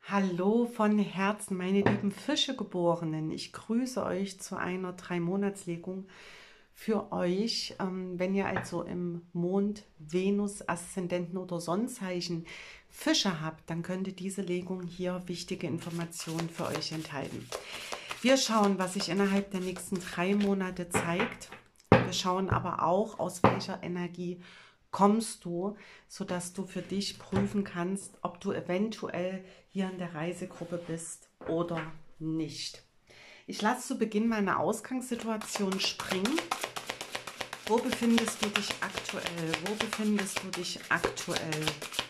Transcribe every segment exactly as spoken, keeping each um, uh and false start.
Hallo von Herzen, meine lieben Fischegeborenen. Ich grüße euch zu einer Drei-Monats-Legung für euch. Ähm, wenn ihr also im Mond, Venus, Aszendenten oder Sonnenzeichen Fische habt, dann könnte diese Legung hier wichtige Informationen für euch enthalten. Wir schauen, was sich innerhalb der nächsten drei Monate zeigt. Wir schauen aber auch, aus welcher Energie kommst du, sodass du für dich prüfen kannst, ob du eventuell hier in der Reisegruppe bist oder nicht. Ich lasse zu Beginn meine Ausgangssituation springen. Wo befindest du dich aktuell? Wo befindest du dich aktuell?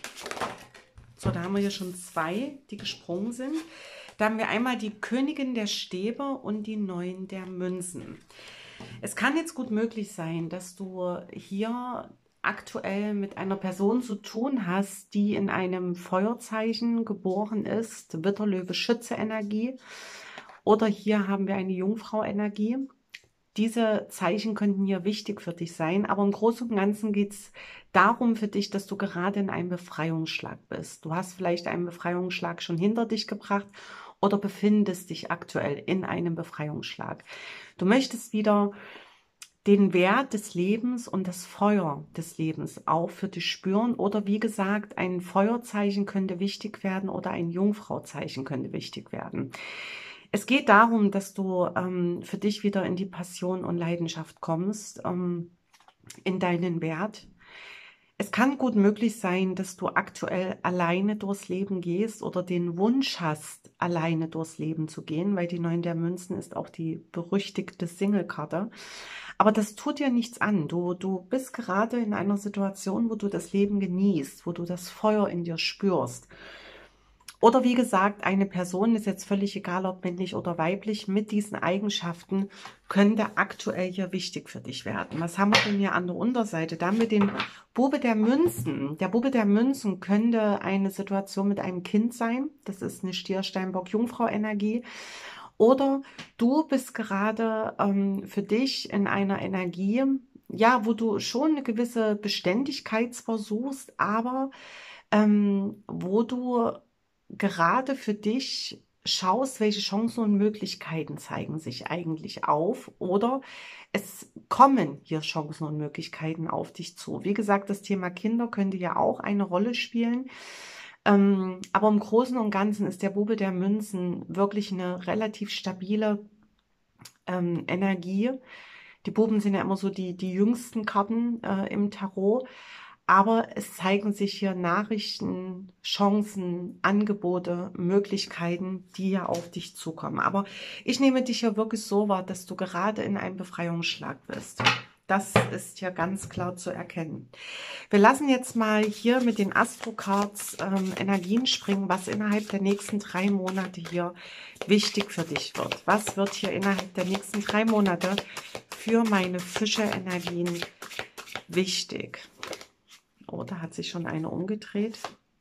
So, da haben wir hier schon zwei, die gesprungen sind. Da haben wir einmal die Königin der Stäbe und die Neun der Münzen. Es kann jetzt gut möglich sein, dass du hier aktuell mit einer Person zu tun hast, die in einem Feuerzeichen geboren ist, Widder, Löwe, Schütze Energie. Oder hier haben wir eine Jungfrau Energie. Diese Zeichen könnten hier wichtig für dich sein, aber im Großen und Ganzen geht es darum für dich, dass du gerade in einem Befreiungsschlag bist. Du hast vielleicht einen Befreiungsschlag schon hinter dich gebracht oder befindest dich aktuell in einem Befreiungsschlag. Du möchtest wieder den Wert des Lebens und das Feuer des Lebens auch für dich spüren. Oder wie gesagt, ein Feuerzeichen könnte wichtig werden oder ein Jungfrauzeichen könnte wichtig werden. Es geht darum, dass du ähm, für dich wieder in die Passion und Leidenschaft kommst, ähm, in deinen Wert. Es kann gut möglich sein, dass du aktuell alleine durchs Leben gehst oder den Wunsch hast, alleine durchs Leben zu gehen, weil die Neun der Münzen ist auch die berüchtigte Single-Karte. Aber das tut dir nichts an. Du, du bist gerade in einer Situation, wo du das Leben genießt, wo du das Feuer in dir spürst. Oder wie gesagt, eine Person, ist jetzt völlig egal, ob männlich oder weiblich, mit diesen Eigenschaften könnte aktuell hier wichtig für dich werden. Was haben wir denn hier an der Unterseite? Da haben wir den Bube der Münzen. Der Bube der Münzen könnte eine Situation mit einem Kind sein. Das ist eine Stier, Steinbock, Jungfrau-Energie. Oder du bist gerade ähm, für dich in einer Energie, ja, wo du schon eine gewisse Beständigkeit zwar suchst, aber ähm, wo du gerade für dich schaust, welche Chancen und Möglichkeiten zeigen sich eigentlich auf, oder es kommen hier Chancen und Möglichkeiten auf dich zu. Wie gesagt, das Thema Kinder könnte ja auch eine Rolle spielen. Ähm, aber im Großen und Ganzen ist der Bube der Münzen wirklich eine relativ stabile ähm, Energie. Die Buben sind ja immer so die, die jüngsten Karten äh, im Tarot. Aber es zeigen sich hier Nachrichten, Chancen, Angebote, Möglichkeiten, die ja auf dich zukommen. Aber ich nehme dich hier wirklich so wahr, dass du gerade in einem Befreiungsschlag bist. Das ist hier ganz klar zu erkennen. Wir lassen jetzt mal hier mit den Astro-Cards ähm, Energien springen, was innerhalb der nächsten drei Monate hier wichtig für dich wird. Was wird hier innerhalb der nächsten drei Monate für meine Fische-Energien wichtig? Oh, da hat sich schon eine umgedreht.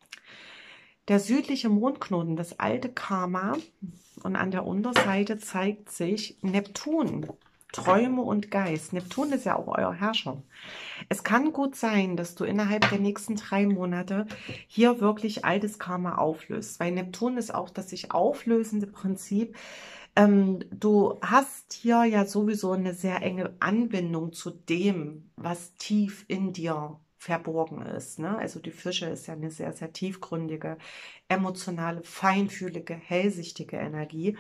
Der südliche Mondknoten, das alte Karma. Und an der Unterseite zeigt sich Neptun, Träume und Geist. Neptun ist ja auch euer Herrscher. Es kann gut sein, dass du innerhalb der nächsten drei Monate hier wirklich altes Karma auflöst. Weil Neptun ist auch das sich auflösende Prinzip. Ähm, du hast hier ja sowieso eine sehr enge Anbindung zu dem, was tief in dir verborgen ist. Ne? Also die Fische ist ja eine sehr, sehr tiefgründige, emotionale, feinfühlige, hellsichtige Energie.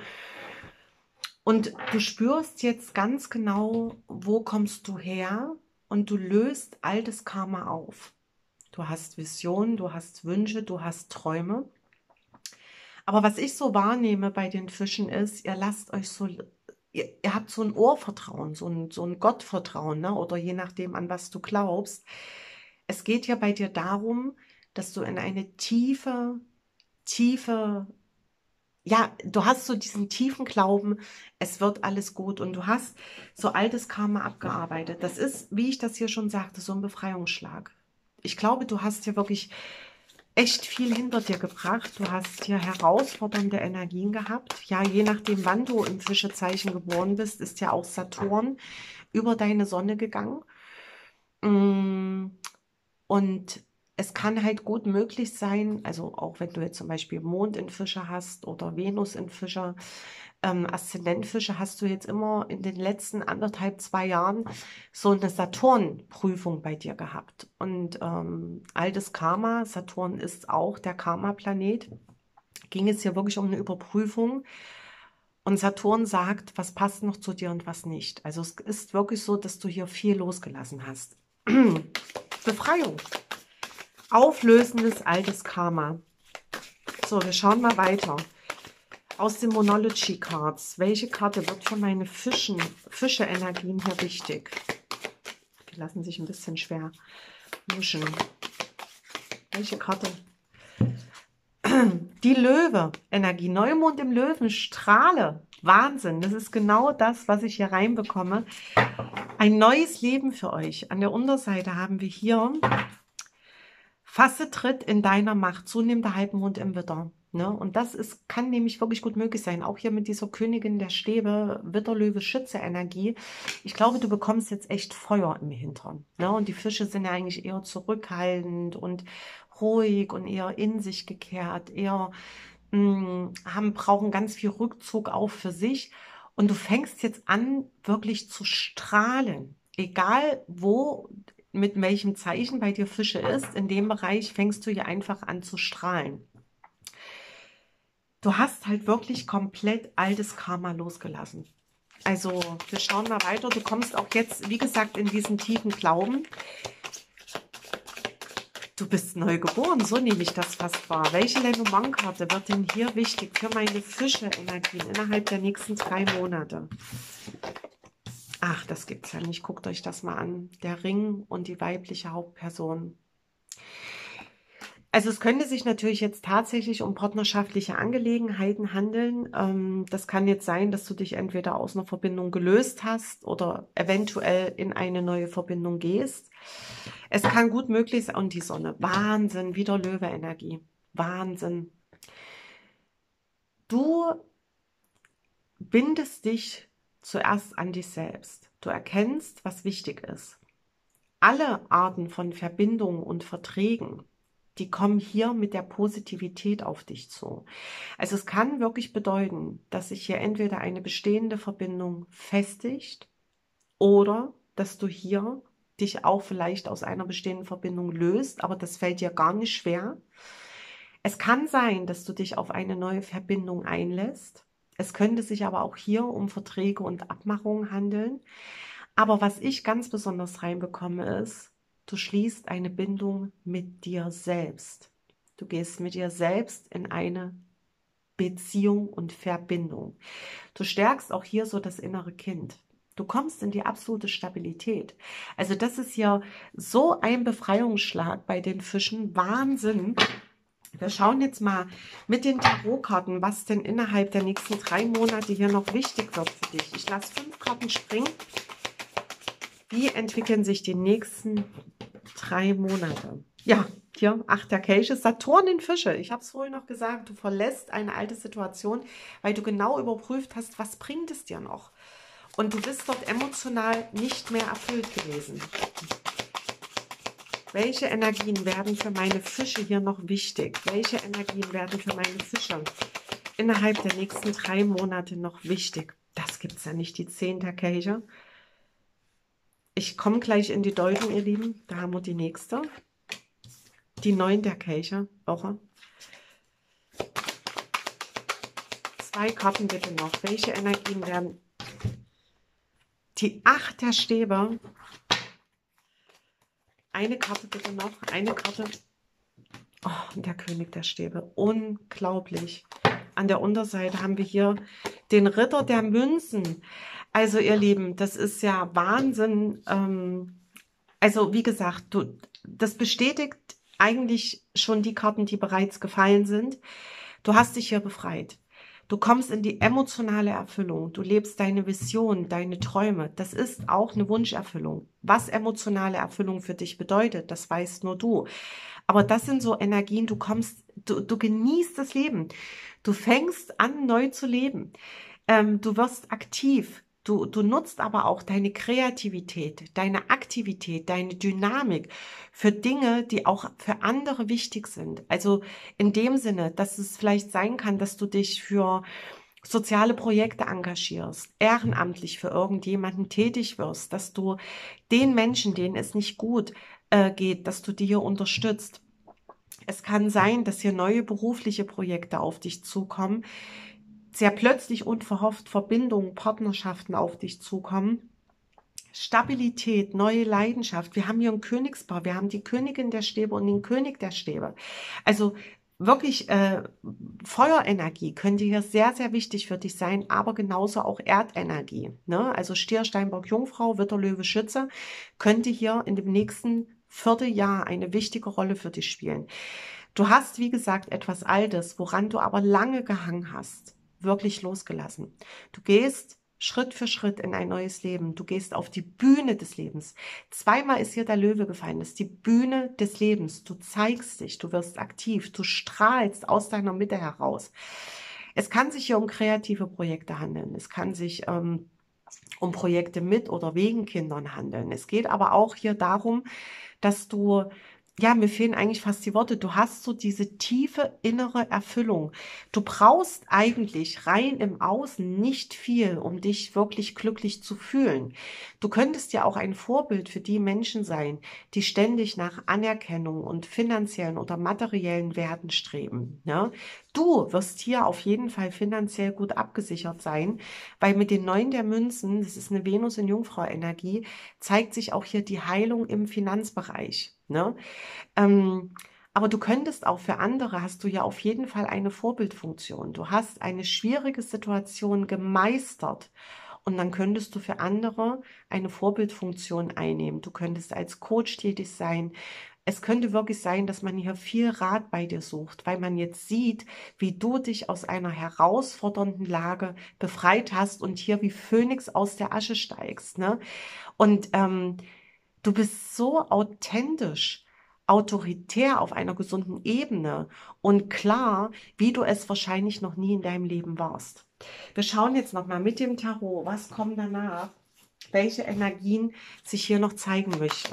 Und du spürst jetzt ganz genau, wo kommst du her, und du löst altes Karma auf. Du hast Visionen, du hast Wünsche, du hast Träume. Aber was ich so wahrnehme bei den Fischen ist, ihr lasst euch so, ihr, ihr habt so ein Urvertrauen, so ein, so ein Gottvertrauen, ne? Oder je nachdem, an was du glaubst. Es geht ja bei dir darum, dass du in eine tiefe, tiefe, ja, du hast so diesen tiefen Glauben, es wird alles gut, und du hast so altes Karma abgearbeitet. Das ist, wie ich das hier schon sagte, so ein Befreiungsschlag. Ich glaube, du hast hier wirklich echt viel hinter dir gebracht. Du hast hier herausfordernde Energien gehabt. Ja, je nachdem, wann du im Fischezeichen geboren bist, ist ja auch Saturn über deine Sonne gegangen. Und es kann halt gut möglich sein, also auch wenn du jetzt zum Beispiel Mond in Fische hast oder Venus in Fische, ähm, Aszendentfische, hast du jetzt immer in den letzten anderthalb, zwei Jahren so eine Saturn-Prüfung bei dir gehabt. Und ähm, altes Karma, Saturn ist auch der Karma-Planet, ging es hier wirklich um eine Überprüfung. Und Saturn sagt, was passt noch zu dir und was nicht. Also es ist wirklich so, dass du hier viel losgelassen hast. Befreiung. Auflösendes altes Karma. So, wir schauen mal weiter. Aus den Monology Cards. Welche Karte wird für meine Fischen, Fische-Energien hier wichtig? Die lassen sich ein bisschen schwer mischen. Welche Karte? Die Löwe-Energie. Neumond im Löwen. Strahle. Wahnsinn. Das ist genau das, was ich hier reinbekomme. Ein neues Leben für euch. An der Unterseite haben wir hier: Fasse Tritt in deiner Macht, zunehmender Halbmond im Widder. Ne? Und das ist, kann nämlich wirklich gut möglich sein. Auch hier mit dieser Königin der Stäbe, Widder-Löwe, Schütze-Energie. Ich glaube, du bekommst jetzt echt Feuer im Hintern. Ne? Und die Fische sind ja eigentlich eher zurückhaltend und ruhig und eher in sich gekehrt, eher mh, haben, brauchen ganz viel Rückzug auch für sich. Und du fängst jetzt an, wirklich zu strahlen. Egal wo, mit welchem Zeichen bei dir Fische ist, in dem Bereich fängst du hier einfach an zu strahlen. Du hast halt wirklich komplett altes Karma losgelassen. Also wir schauen mal weiter. Du kommst auch jetzt, wie gesagt, in diesen tiefen Glauben. Du bist neu geboren, so nehme ich das fast wahr. Welche Lenormand-Karte wird denn hier wichtig für meine Fische-Energien innerhalb der nächsten drei Monate? Ach, das gibt's ja nicht. Guckt euch das mal an. Der Ring und die weibliche Hauptperson. Also es könnte sich natürlich jetzt tatsächlich um partnerschaftliche Angelegenheiten handeln. Ähm, das kann jetzt sein, dass du dich entweder aus einer Verbindung gelöst hast oder eventuell in eine neue Verbindung gehst. Es kann gut möglich sein. Und die Sonne. Wahnsinn. Wieder Löwe-Energie. Wahnsinn. Du bindest dich zuerst an dich selbst. Du erkennst, was wichtig ist. Alle Arten von Verbindungen und Verträgen, die kommen hier mit der Positivität auf dich zu. Also es kann wirklich bedeuten, dass sich hier entweder eine bestehende Verbindung festigt oder dass du hier dich auch vielleicht aus einer bestehenden Verbindung löst, aber das fällt dir gar nicht schwer. Es kann sein, dass du dich auf eine neue Verbindung einlässt. Es könnte sich aber auch hier um Verträge und Abmachungen handeln. Aber was ich ganz besonders reinbekomme ist, du schließt eine Bindung mit dir selbst. Du gehst mit dir selbst in eine Beziehung und Verbindung. Du stärkst auch hier so das innere Kind. Du kommst in die absolute Stabilität. Also das ist ja so ein Befreiungsschlag bei den Fischen. Wahnsinn. Wir schauen jetzt mal mit den Tarotkarten, was denn innerhalb der nächsten drei Monate hier noch wichtig wird für dich. Ich lasse fünf Karten springen. Wie entwickeln sich die nächsten drei Monate? Ja, hier, acht der Kelche, Saturn in Fische. Ich habe es vorhin noch gesagt, du verlässt eine alte Situation, weil du genau überprüft hast, was bringt es dir noch? Und du bist dort emotional nicht mehr erfüllt gewesen. Welche Energien werden für meine Fische hier noch wichtig? Welche Energien werden für meine Fische innerhalb der nächsten drei Monate noch wichtig? Das gibt es ja nicht, die zehn der Kelche. Ich komme gleich in die Deutung, ihr Lieben. Da haben wir die nächste. Die neun der Kelche. Woche. Zwei Karten bitte noch. Welche Energien werden... Die acht der Stäbe. Eine Karte bitte noch. Eine Karte. Oh, und der König der Stäbe. Unglaublich. An der Unterseite haben wir hier den Ritter der Münzen. Also ihr Lieben, das ist ja Wahnsinn. Ähm, also wie gesagt, du, das bestätigt eigentlich schon die Karten, die bereits gefallen sind. Du hast dich hier befreit. Du kommst in die emotionale Erfüllung. Du lebst deine Vision, deine Träume. Das ist auch eine Wunscherfüllung. Was emotionale Erfüllung für dich bedeutet, das weißt nur du. Aber das sind so Energien, du kommst, du, du genießt das Leben. Du fängst an, neu zu leben. Ähm, du wirst aktiv. Du, du nutzt aber auch deine Kreativität, deine Aktivität, deine Dynamik für Dinge, die auch für andere wichtig sind. Also in dem Sinne, dass es vielleicht sein kann, dass du dich für soziale Projekte engagierst, ehrenamtlich für irgendjemanden tätig wirst, dass du den Menschen, denen es nicht gut äh, geht, dass du die hier unterstützt. Es kann sein, dass hier neue berufliche Projekte auf dich zukommen, sehr plötzlich unverhofft Verbindungen, Partnerschaften auf dich zukommen. Stabilität, neue Leidenschaft. Wir haben hier ein Königspaar, wir haben die Königin der Stäbe und den König der Stäbe. Also wirklich äh, Feuerenergie könnte hier sehr, sehr wichtig für dich sein, aber genauso auch Erdenergie. Ne? Also Stier, Steinbock, Jungfrau, Widder, Löwe, Schütze könnte hier in dem nächsten Vierteljahr eine wichtige Rolle für dich spielen. Du hast, wie gesagt, etwas Altes, woran du aber lange gehangen hast, wirklich losgelassen. Du gehst Schritt für Schritt in ein neues Leben. Du gehst auf die Bühne des Lebens. Zweimal ist hier der Löwe gefallen. Das ist die Bühne des Lebens. Du zeigst dich, du wirst aktiv, du strahlst aus deiner Mitte heraus. Es kann sich hier um kreative Projekte handeln. Es kann sich ähm, um Projekte mit oder wegen Kindern handeln. Es geht aber auch hier darum, dass du, ja, mir fehlen eigentlich fast die Worte, du hast so diese tiefe innere Erfüllung. Du brauchst eigentlich rein im Außen nicht viel, um dich wirklich glücklich zu fühlen. Du könntest ja auch ein Vorbild für die Menschen sein, die ständig nach Anerkennung und finanziellen oder materiellen Werten streben. Ja? Du wirst hier auf jeden Fall finanziell gut abgesichert sein, weil mit den Neun der Münzen, das ist eine Venus in Jungfrau-Energie, zeigt sich auch hier die Heilung im Finanzbereich. Ne? Ähm, aber du könntest auch für andere, hast du ja auf jeden Fall eine Vorbildfunktion. Du hast eine schwierige Situation gemeistert und dann könntest du für andere eine Vorbildfunktion einnehmen. Du könntest als Coach tätig sein. Es könnte wirklich sein, dass man hier viel Rat bei dir sucht, weil man jetzt sieht, wie du dich aus einer herausfordernden Lage befreit hast und hier wie Phönix aus der Asche steigst. Ne? Und ähm, du bist so authentisch, autoritär auf einer gesunden Ebene und klar, wie du es wahrscheinlich noch nie in deinem Leben warst. Wir schauen jetzt nochmal mit dem Tarot, was kommt danach, welche Energien sich hier noch zeigen möchten.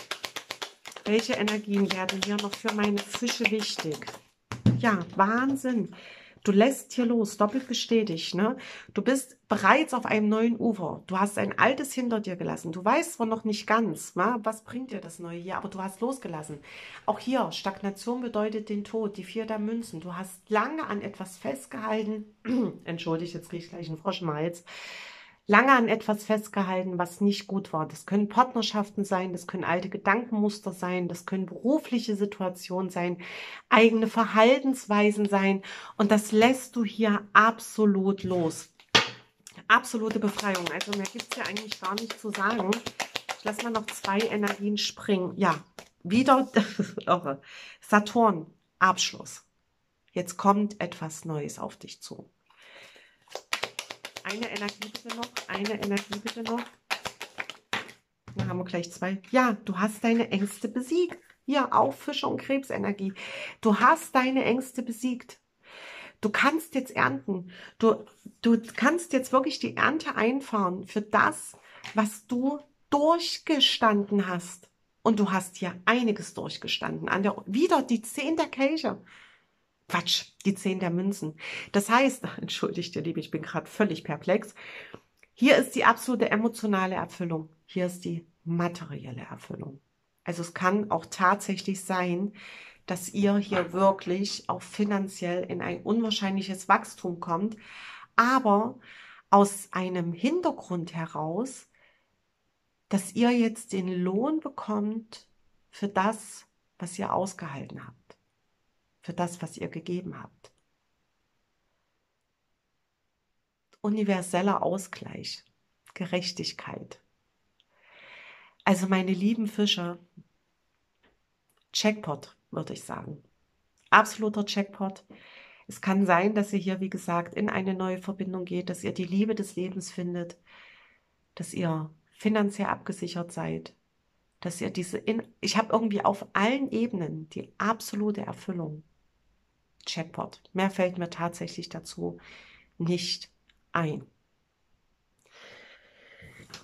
Welche Energien werden hier noch für meine Fische wichtig? Ja, Wahnsinn. Du lässt hier los, doppelt bestätigt, ne? Du bist bereits auf einem neuen Ufer. Du hast ein altes hinter dir gelassen. Du weißt zwar noch nicht ganz, wa? Was bringt dir das Neue hier, aber du hast losgelassen. Auch hier, Stagnation bedeutet den Tod, die vier der Münzen. Du hast lange an etwas festgehalten. Entschuldigt, jetzt kriege ich gleich einen Frosch im Hals. Lange an etwas festgehalten, was nicht gut war. Das können Partnerschaften sein, das können alte Gedankenmuster sein, das können berufliche Situationen sein, eigene Verhaltensweisen sein. Und das lässt du hier absolut los. Absolute Befreiung. Also mehr gibt es ja eigentlich gar nicht zu sagen. Ich lasse mal noch zwei Energien springen. Ja, wieder Saturn, Abschluss. Jetzt kommt etwas Neues auf dich zu. Eine Energie bitte noch, eine Energie bitte noch. Dann haben wir gleich zwei. Ja, du hast deine Ängste besiegt. Ja, auch Fische- und Krebsenergie. Du hast deine Ängste besiegt. Du kannst jetzt ernten. Du, du kannst jetzt wirklich die Ernte einfahren für das, was du durchgestanden hast. Und du hast hier einiges durchgestanden. An der, wieder die Zehn der Kelche. Quatsch, die Zehn der Münzen. Das heißt, entschuldigt ihr Liebe, ich bin gerade völlig perplex. Hier ist die absolute emotionale Erfüllung. Hier ist die materielle Erfüllung. Also es kann auch tatsächlich sein, dass ihr hier wirklich auch finanziell in ein unwahrscheinliches Wachstum kommt, aber aus einem Hintergrund heraus, dass ihr jetzt den Lohn bekommt für das, was ihr ausgehalten habt. Für das, was ihr gegeben habt. Universeller Ausgleich, Gerechtigkeit. Also meine lieben Fische, Jackpot, würde ich sagen. Absoluter Jackpot. Es kann sein, dass ihr hier, wie gesagt, in eine neue Verbindung geht, dass ihr die Liebe des Lebens findet, dass ihr finanziell abgesichert seid, dass ihr diese, in ich habe irgendwie auf allen Ebenen die absolute Erfüllung. Jackpot. Mehr fällt mir tatsächlich dazu nicht ein.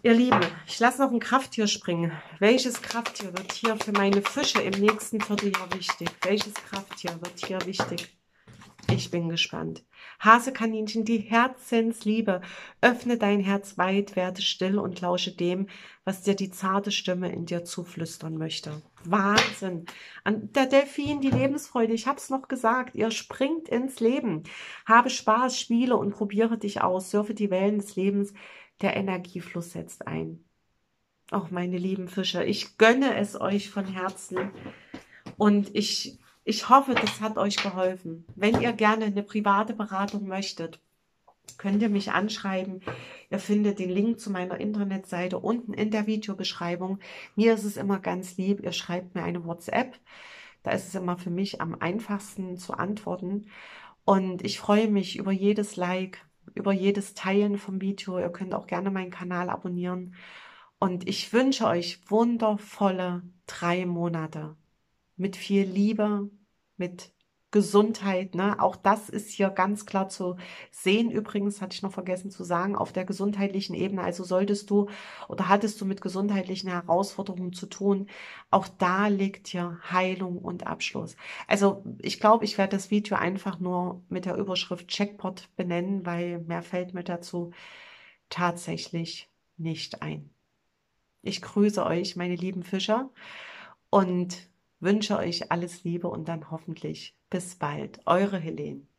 Ihr Lieben, ich lasse noch ein Krafttier springen. Welches Krafttier wird hier für meine Fische im nächsten Vierteljahr wichtig? Welches Krafttier wird hier wichtig? Ich bin gespannt. Hasekaninchen, die Herzensliebe. Öffne dein Herz weit, werde still und lausche dem, was dir die zarte Stimme in dir zuflüstern möchte. Wahnsinn. An der Delfin, die Lebensfreude. Ich habe es noch gesagt. Ihr springt ins Leben. Habe Spaß, spiele und probiere dich aus. Surfe die Wellen des Lebens. Der Energiefluss setzt ein. Auch meine lieben Fische, ich gönne es euch von Herzen und ich, ich hoffe, das hat euch geholfen. Wenn ihr gerne eine private Beratung möchtet, könnt ihr mich anschreiben. Ihr findet den Link zu meiner Internetseite unten in der Videobeschreibung. Mir ist es immer ganz lieb, ihr schreibt mir eine WhatsApp. Da ist es immer für mich am einfachsten zu antworten. Und ich freue mich über jedes Like, über jedes Teilen vom Video. Ihr könnt auch gerne meinen Kanal abonnieren. Und ich wünsche euch wundervolle drei Monate mit viel Liebe, mit Gesundheit, ne? Auch das ist hier ganz klar zu sehen. Übrigens, hatte ich noch vergessen zu sagen, auf der gesundheitlichen Ebene, also solltest du oder hattest du mit gesundheitlichen Herausforderungen zu tun, auch da liegt hier Heilung und Abschluss. Also ich glaube, ich werde das Video einfach nur mit der Überschrift Jackpot benennen, weil mehr fällt mir dazu tatsächlich nicht ein. Ich grüße euch, meine lieben Fischer, und wünsche euch alles Liebe und dann hoffentlich bis bald. Eure Helene.